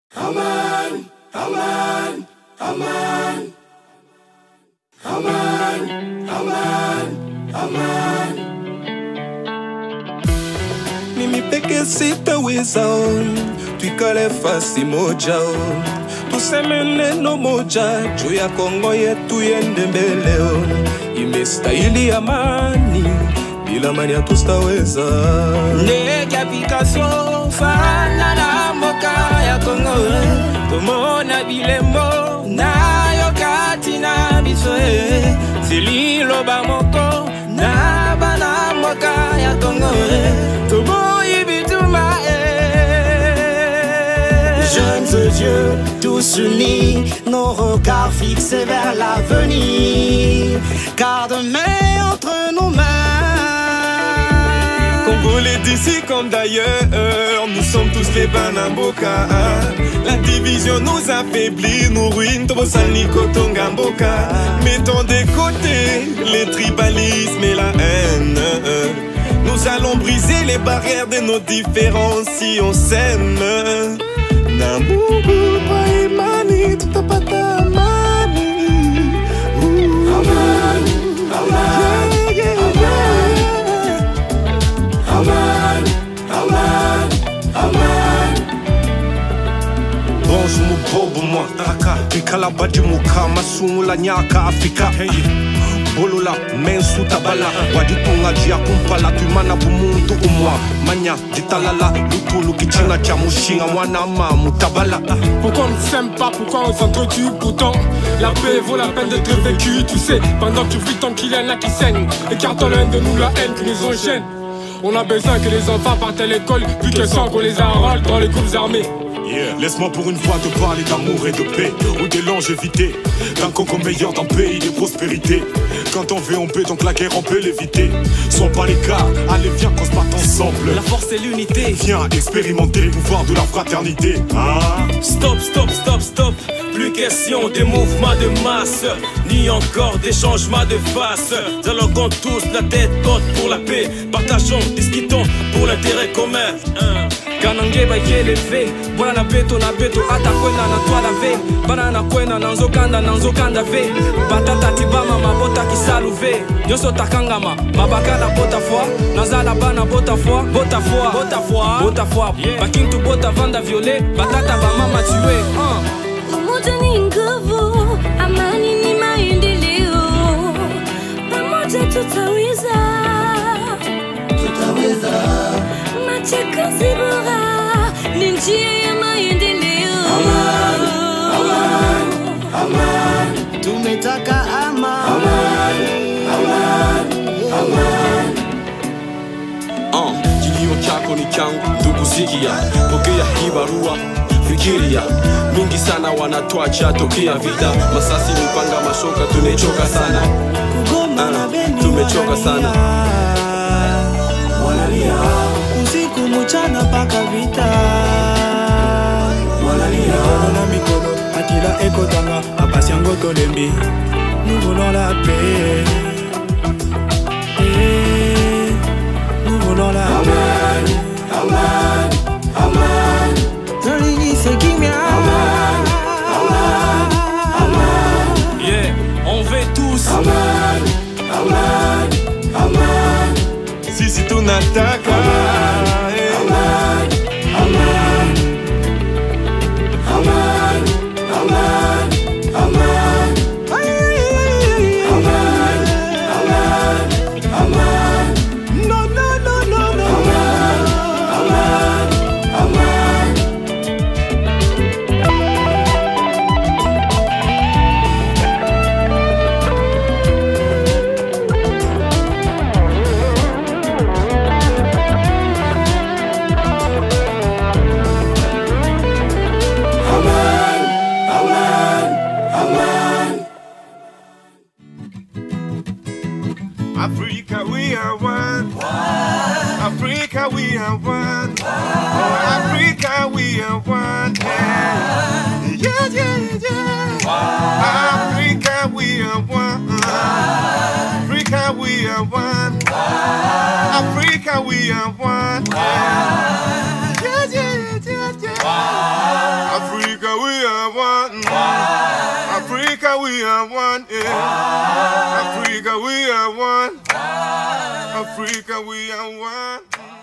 Aman, aman, aman, aman, aman, aman. Mimi peke sitaweza, tuikale fasi moja, tuseme neno moja juu ya Kongo yetu yende mbele. Imestahili amani, bila amani hatutaweza. Negapikasyon fana na moka ya Kongo, tumona bilembo na yokati na bisoe, sililo ba moko na bana moka ya Kongo, tumoyi bituma. Jeunes yeux, tous unis, nos regards fixés vers l'avenir, car demain entre nos mains. Congolais d'ici comme d'ailleurs, nous sommes tous les Banamboka. La division nous affaiblit, nous ruine, Tobosani Kotongamboka. Mettons de côté les tribalismes et la haine. Nous allons briser les barrières de nos différences si on s'aime. Namubu paimani tutapata amani. Aman, aman, aman, aman, aman. Bonjour mon bobo moi taka Bikala baji mukama sumula nyaka Afrika Bolula mensu tabala Waditunga jia kumpala Tuimana bumuntu umwa Manya jitalala Lutulu kichina cha mushinga Wana mamu tabala. Pourquoi on ne s'aime pas, pourquoi on s'entretue? Pourtant la paix vaut la peine d'être vécue. Tu sais, pendant que tu vis tant qu'il y en a qui saignent, écartons l'un de nous la haine qui nous enchaîne. On a besoin que les enfants partent à l'école, vu que sans qu'on les enrôle dans les groupes armés. Laisse-moi pour une fois te parler d'amour et de paix, ou de longévité, d'un Congo meilleur, d'un pays de prospérité. Quand on veut on peut, donc la guerre on peut l'éviter. Sois pas l'écart, allez viens qu'on se batte ensemble. La force et l'unité. Viens expérimenter les pouvoirs de la fraternité. Stop, stop, stop, stop. Plus question des mouvements de masse, ni encore des changements de face. Dialoguons tous la tête haute pour la paix. Partageons, discutons pour l'intérêt commun. Kanange ba yelevé, bwana na beto ata kwenda na twala ve, bana na kwenda na nzokanda ve, batata tibama mabota kisaluve, nyoso takangama, mabaka na bota foi, nazala bana bota foi, bakintu bota vanda violet, batata ba mama tué. Umoja ni nguvu, amani ni maendeleo, pamoja tutaweza. Machakazi bora ni njia ya maendeleo. Aman, aman, aman. Tumetaka amani. Aman, aman, aman. Kilio chako ni changu, ndugu sikia, pokea hii barua, fikiria. Mingi sana wanatuacha tokea vita, masasi mpanga mashoka, tumechoka sana. Tumechoka sana. Wanalia usiku mchana paka vita. Wanalia na mikono akila ekotanga apasi yango tolembi. Nous voulons la paix. Nous voulons la paix. Aman, aman. Tolingi sekimia. Yeah, on veut tous. Aman, aman, aman. Sisi tunataka. Aman, aman, aman, aman, aman. Aman, aman, aman. No, no, no, no, no. Aman, aman, aman. Africa, we are one. Africa, we are one. Oh, Africa, we are one. Yeah, yeah, yeah. Africa, we are one. Africa, we are one. Africa, we are one. Yeah, yeah, yeah, yeah. Africa. Africa, we are one. Yeah. Africa, we are one. Africa, we are one.